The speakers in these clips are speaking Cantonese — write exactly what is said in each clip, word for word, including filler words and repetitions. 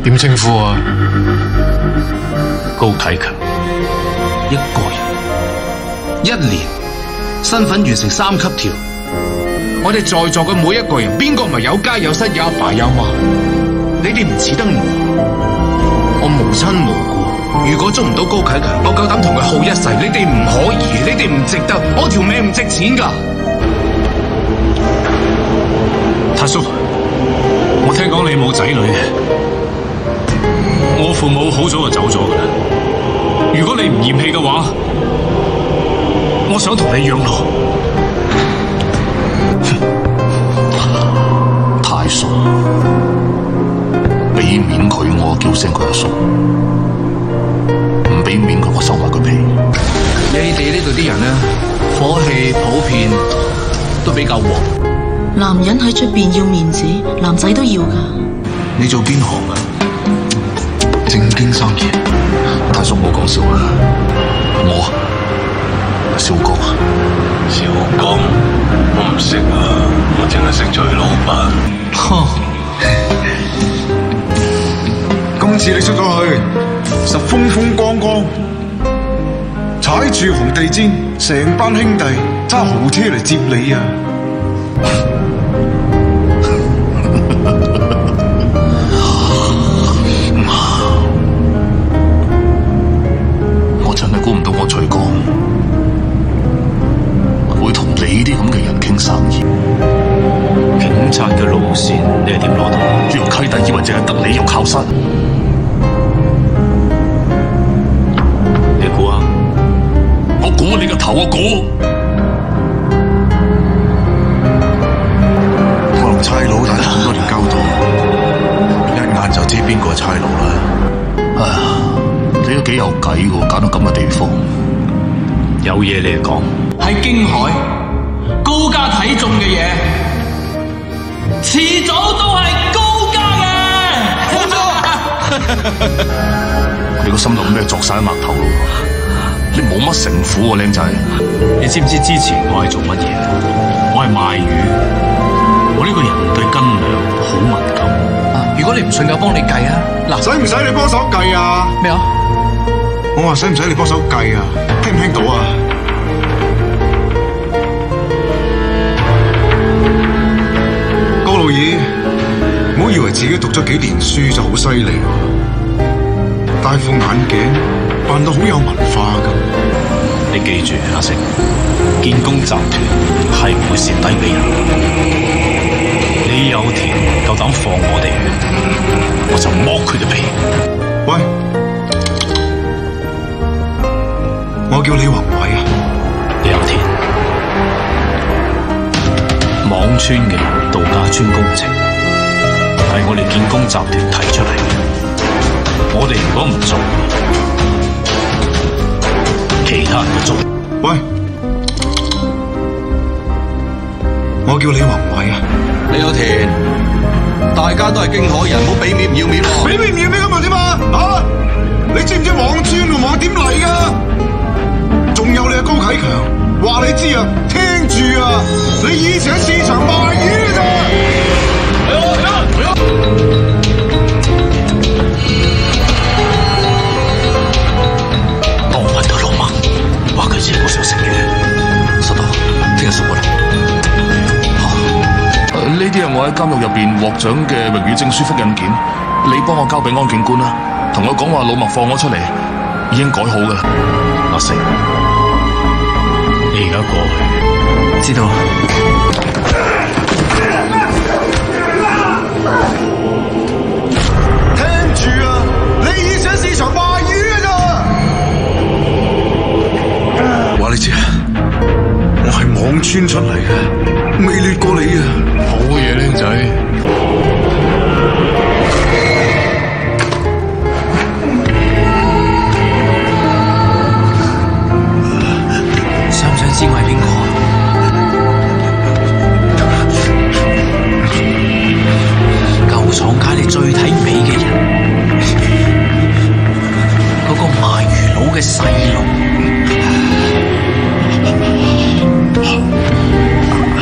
點稱呼啊？ 高啟強，一個人，一年，身份完成三級跳。我哋在座嘅每一個人，邊個唔係有家有室有阿爸有媽？你哋唔似得我，我無親無故。如果捉唔到高啟強，我夠膽同佢耗一世。你哋唔可以，你哋唔值得，我條命唔值錢㗎。 太叔，我聽講你冇仔女，我父母好早就走咗㗎啦。如果你唔嫌棄嘅話，我想同你養老。 太叔，俾面佢我叫聲佢阿叔，唔俾面佢我收埋佢皮。 你哋呢度啲人咧，火氣普遍都比較旺。 男人喺出邊要面子，男仔都要噶。 你做邊行啊？正經生意。太叔唔好講笑啦，我小剛啊。 小剛，我唔識啊，我淨係識做老闆。 今次你出咗去，實風風光光，踩住紅地氈，成班兄弟揸豪車嚟接你啊！ 我真係估唔到我徐剛會同你啲咁嘅人傾生意。 警察嘅路線你係點攞到？ 呢條契弟以為淨係得你有靠山。 你估啊？ 我估你個頭，我估。 我同差佬打咗好多年交道，一眼就知邊個係差佬啦。 唉，你都幾有計㗎，揀到咁嘅地方。 有嘢你嚟講。 喺京海，高家睇中嘅嘢，遲早都係高家嘅。冇錯。 你個心諗咩作晒喺額頭咯？你冇乜城府喎，靚仔。 你知唔知之前我係做乜嘢？我係賣魚。我呢個人對斤兩好敏感。 如果你唔信，我幫你計啊！嗱， 使唔使你幫手計啊？ 咩啊？ 我話使唔使你幫手計啊？聽唔聽到啊？高老二，唔好以為自己讀咗幾年書就好犀利喎，戴副眼鏡扮到好有文化咁。 你記住，阿成，建工集團係唔會蝕底俾人。你有田夠膽放我哋，我就剝佢條皮。 喂，我叫李宏偉啊。 你有田，網村嘅度假村工程係我哋建工集團提出嚟嘅，我哋如果唔做，其他人就做。 喂，我叫李宏偉啊。 你有田，大家都係京海人，唔好俾面唔要面喎。 俾面唔要面咁又點啊？嚇！你知唔知網村個網點嚟㗎？仲有你阿高啟強，話你知啊，聽住啊，你以前喺市場賣魚㗎咋？ 當我揾到老麥，話佢知我想食嘢，收到，聽日送過嚟。呢啲係我喺監獄入邊獲獎嘅榮譽證書複印件，你幫我交俾安檢官啦，同佢講話老麥放我出嚟，已經改好㗎啦。阿成， 你而家過去， 知道。 聽住啊，你以前喺市場賣魚㗎咋？話你知啊，我係網村出嚟嘅，未劣過你啊！ 好嘢，僆仔。 想唔想知我係邊個？舊廠界你最睇唔起嘅人，嗰個賣魚佬嘅細路。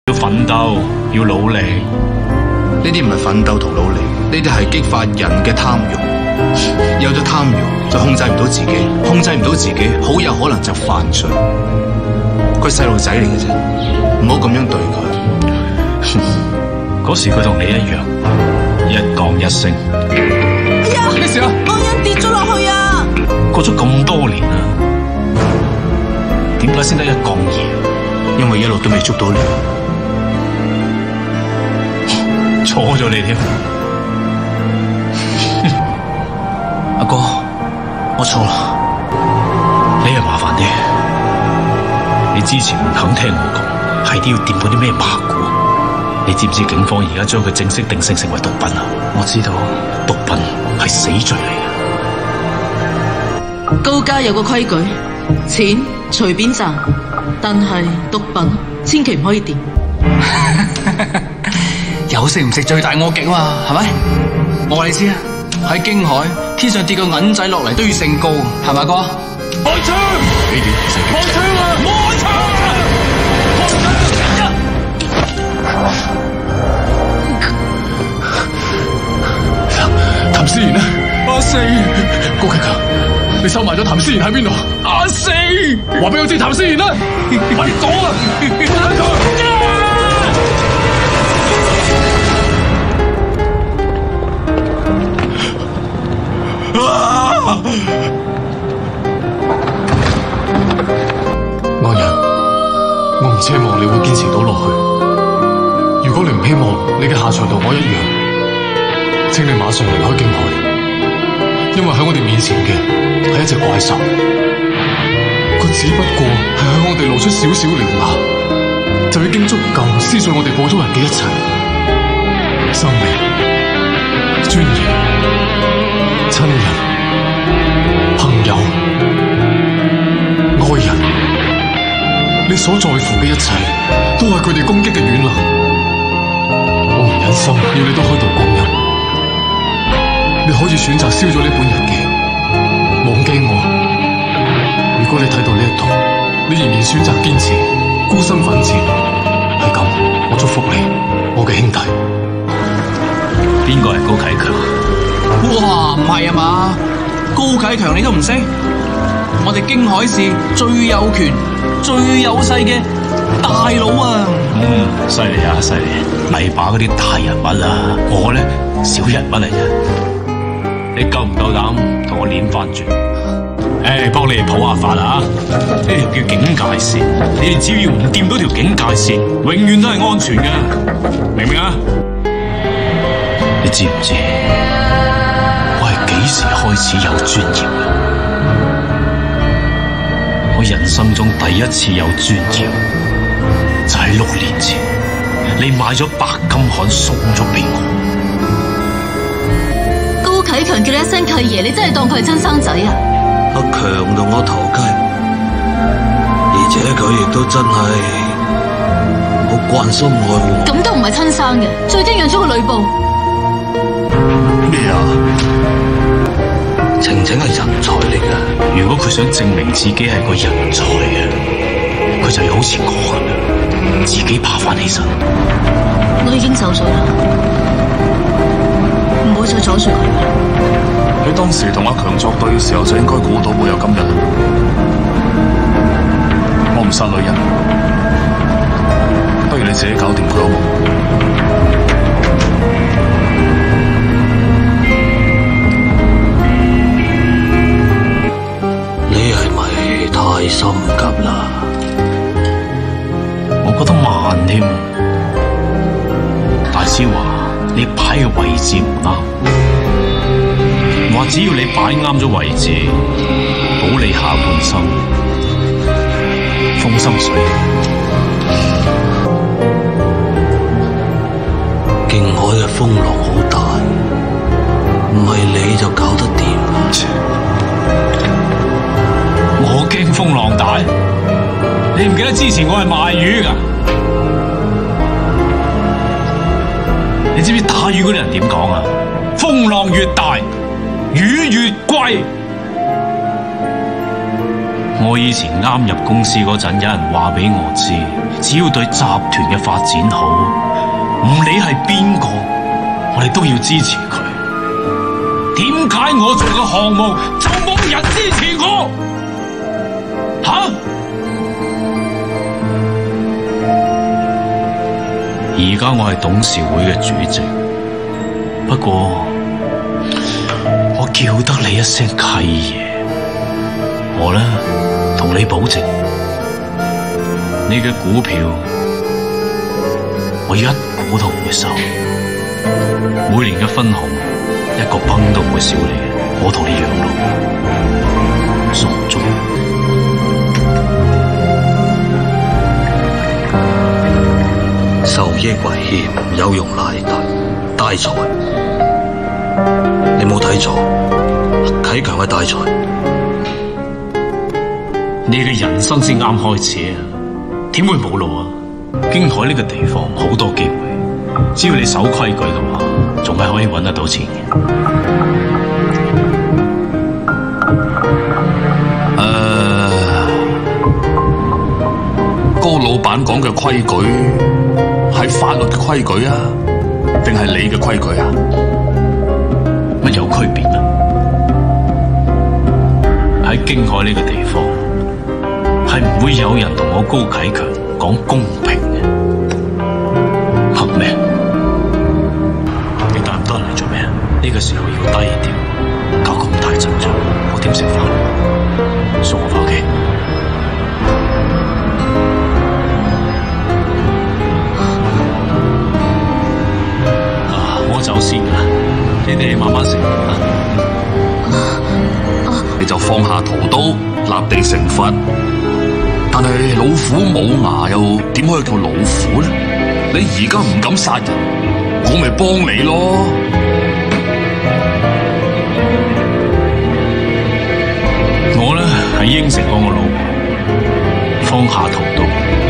要奮鬥，要努力。 呢啲唔係奮鬥同努力，呢啲係激發人嘅貪慾。有咗貪慾就控制唔到自己，控制唔到自己，好有可能就犯罪。佢細路仔嚟嘅啫，唔好咁樣對佢。 嗰時佢同你一樣，一降一升。 哎呀， 咩事啊？ 安欣跌咗落去啊！ 過咗咁多年啦，點解先得一降二？ 因為一路都未捉到你。 錯咗你添， 阿哥，我錯啦。 你係麻煩啲，你之前唔肯聽我講，係啲要掂嗰啲咩白股？你知唔知警方而家將佢正式定性成為毒品啊？ 我知道， 毒品係死罪嚟嘅。 高家有個規矩，錢隨便賺，但係毒品千祈唔可以掂。 有食唔食罪大惡極嘛，係咪？我話你知啊，喺京海天上跌個銀仔落嚟都要姓高，係咪哥？開槍！ 幾點？ 開槍啊！開槍！ 譚思賢呢？阿四，高啟強，你收埋咗譚思賢喺邊度？阿四，話俾我知譚思賢啦！快啲講啊！高啟強！ 安人，我唔奢望你會堅持到落去。如果你唔希望你嘅下場同我一樣，請你馬上離開京海，因為喺我哋面前嘅係一隻怪獸，佢只不過係向我哋露出少少獠牙，就已經足夠撕碎我哋普通人嘅一切，生命、尊嚴、親人、朋友、愛人。你所在乎嘅一切，都係佢哋攻擊嘅軟肋。我唔忍心要你都開導光陰。你可以選擇燒咗呢本日記，忘記我。如果你睇到呢一度，你仍然選擇堅持，孤身奮戰，係咁，我祝福你，我嘅兄弟。 邊個係高啟強？ 哇，唔係啊嘛，高啟強你都唔識？我哋京海市最有權、最有勢嘅大佬啊！ 嗯，犀利啊，犀利！泥把嗰啲大人物啊，我咧小人物嚟啫。你夠唔夠膽同我練翻轉？誒，幫你哋抱下法啊！呢條叫警戒線，你哋只要唔掂到條警戒線，永遠都係安全嘅，明唔明啊？你知唔知我係幾時開始有尊嚴嘅？我人生中第一次有尊嚴，就喺六年前，你買咗白金漢送咗俾我。 高啟強叫你一聲契爺，你真係當佢係親生仔啊？ 阿強同我投契，而且佢亦都真係好關心我。 咁都唔係親生嘅，最驚養咗個呂布。 咩啊？晴晴係人才嚟嘅， 如果佢想證明自己係個人才嘅，佢就要好似我咁樣，自己爬翻起身。 我已經走咗啦，唔會再阻住佢。 你當時同阿強作對嘅時候，就應該估到會有今日。我唔殺女人，不如你自己搞掂佢好冇？ 太心急啦！ 我覺得慢添。大師話你擺嘅位置唔啱，話只要你擺啱咗位置，保你下半生風生水起。 京海嘅風浪好大，唔係你就搞得掂。 我驚風浪大，你唔記得之前我係賣魚㗎？你知唔知打魚嗰啲人點講啊？風浪越大，魚越貴。 我以前啱入公司嗰陣，有人話俾我知，只要對集團嘅發展好，唔理係邊個，我哋都要支持佢。點解我做嘅項目就冇人支持我？吓？而家我係董事會嘅主席，不過我叫得你一聲契爺，我呢同你保證，你嘅股票我一股都唔會收，每年嘅分紅一個崩都唔會少你嘅，我同你養老，中唔中？ 受益為謙，有容乃大，大才。你冇睇錯，啟強係大才。 你嘅人生先啱開始啊，點會冇路啊？京海呢個地方好多機會，只要你守規矩嘅話，仲係可以搵得到錢嘅。 誒、呃，高老闆講嘅規矩係法律嘅規矩啊，定係你嘅規矩啊？ 乜有區別啊？喺京海呢個地方，係唔會有人同我高啟強講公平嘅。憑咩？你帶咁多人嚟做咩啊？呢個時候要低調，搞咁大陣仗，我點食飯？送我返屋企。啊，我走先啦，你哋慢慢食啊。 你就放下屠刀，立地成佛。但係老虎冇牙，又點可以叫老虎呢？你而家唔敢殺人，我咪幫你咯。 我呢係應承過我老婆放下屠刀，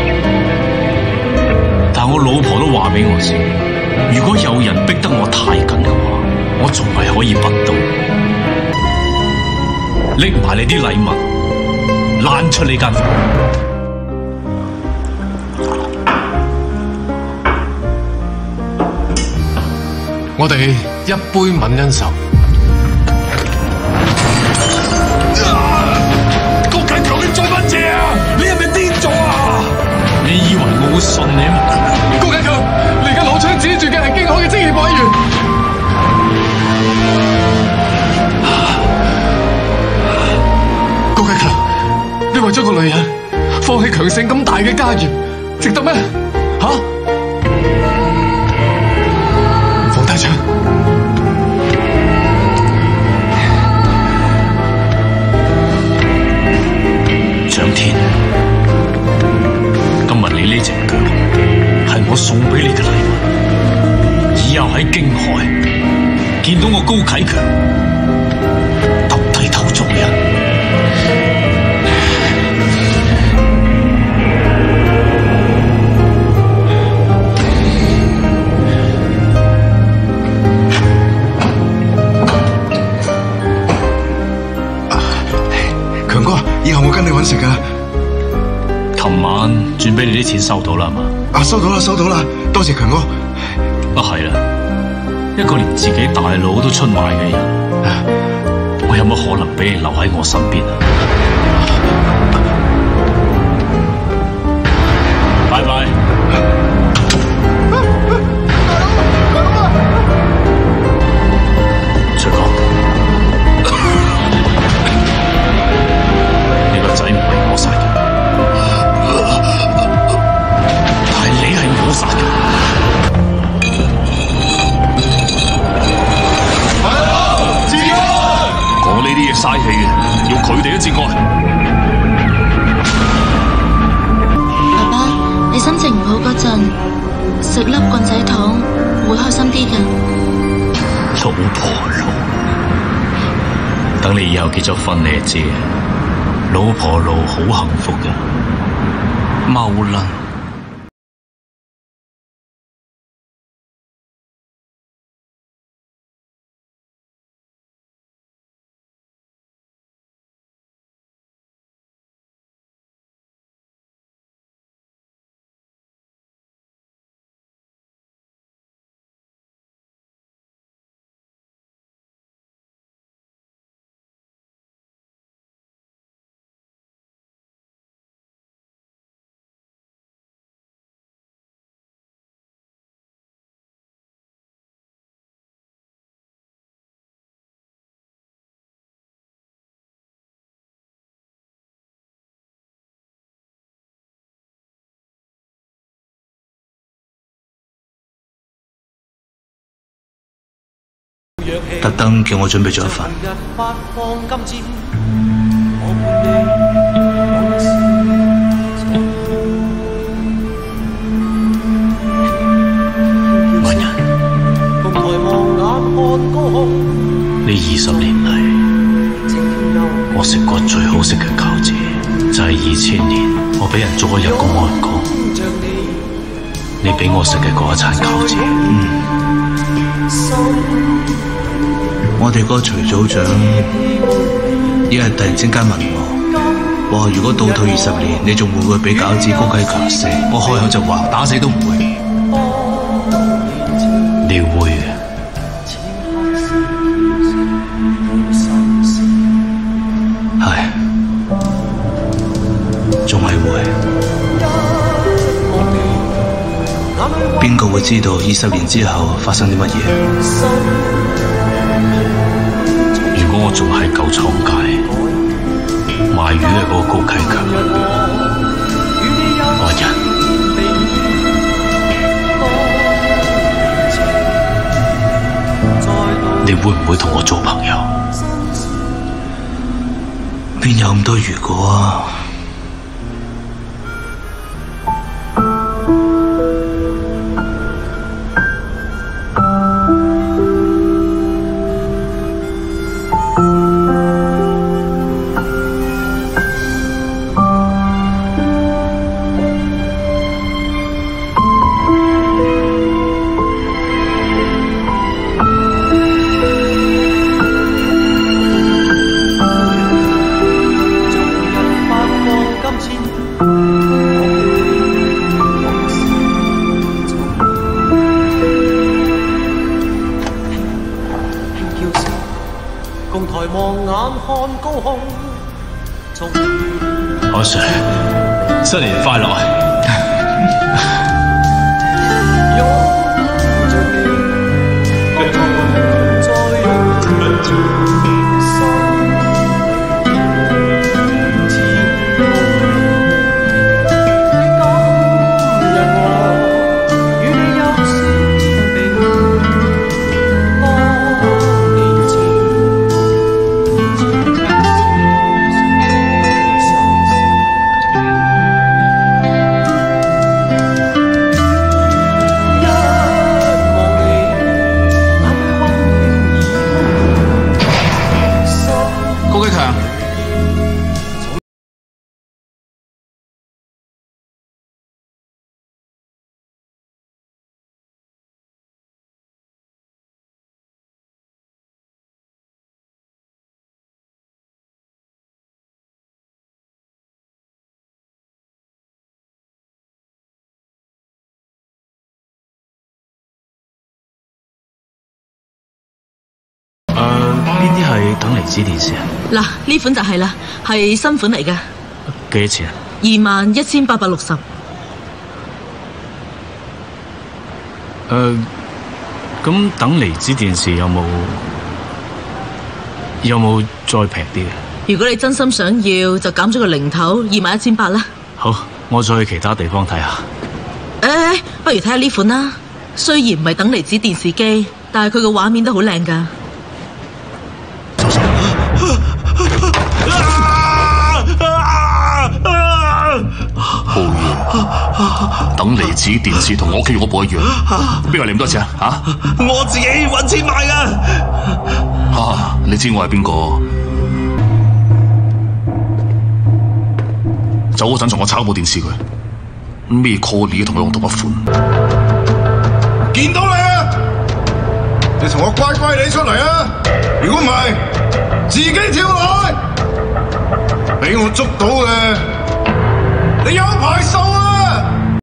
但我老婆都話俾我知，如果有人逼得我太緊嘅話，我仲係可以拔刀，拎埋你啲禮物，攋出呢間房。 我哋一杯泯恩仇。 高啟強，你做乜嘢啊？你係咪癲咗啊？ 你以為我會信你咩？ 高啟強，你而家攞槍指住嘅係京海嘅職業委員。高啟強，你為咗個女人放棄強盛咁大嘅家業，值得咩？吓、啊？放低槍。 上天，今日你呢隻腳係我送俾你嘅禮物，以後喺京海見到我高啟強，耷低頭做人。 強哥，以後我跟你搵食噶。 琴晚轉俾你啲錢收到啦，係嘛？ 啊，收到啦，收到啦，多謝強哥。 啊係啦，一個連自己大佬都出賣嘅人，我有乜可能俾你留喺我身邊啊？拜拜。徐哥，你個仔唔係我殺嘅，但係你係我殺嘅。 講呢啲嘢嘥氣嘅，要佢哋都節哀。 爸爸，你心情唔好嗰陣，食粒棍仔糖會開心啲㗎。 老婆路，等你以後結咗婚，你就知老婆路好幸福㗎。 謬論。 特登叫我準備咗一份。 文人，呢二十年嚟，我食過最好食嘅餃子，就係二千年我俾人捉咗入公安局，你俾我食嘅嗰一餐餃子。 嗯。我哋嗰個徐組長一日突然之間問我，話如果倒退二十年，你仲會唔會俾餃子高啟強食？我開口就話打死都唔會。 你會嘅。 係，仲係會。邊個會知道二十年之後發生啲乜嘢？ 如果我仲喺舊廠界賣魚嘅嗰個高啟強，我人，你會唔會同我做朋友？ 邊有咁多如果啊？ 阿 Sir， 新年快樂！ 邊啲係等離子電視啊？ 嗱，呢款就係啦，係新款嚟㗎。 幾多錢啊？ 二萬一千八百六十。誒， 咁等離子電視有冇有冇再平啲嘅？ 如果你真心想要，就減咗個零頭，二萬一千八啦。 好，我再去其他地方睇下。 誒，不如睇下呢款啦。雖然唔係等離子電視機，但係佢個畫面都好靚㗎。 浩然，等離子電視同我屋企嗰部一樣，邊個嚟咁多錢啊？吓， 我自己搵錢買噶。 啊，你知我係邊個？走嗰陣同我抄部電視佢，咩 call 你同佢用同一款。 見到你啊！你同我乖乖地出嚟啊！如果唔係，自己跳落去，俾我捉到嘅，你有排受啊！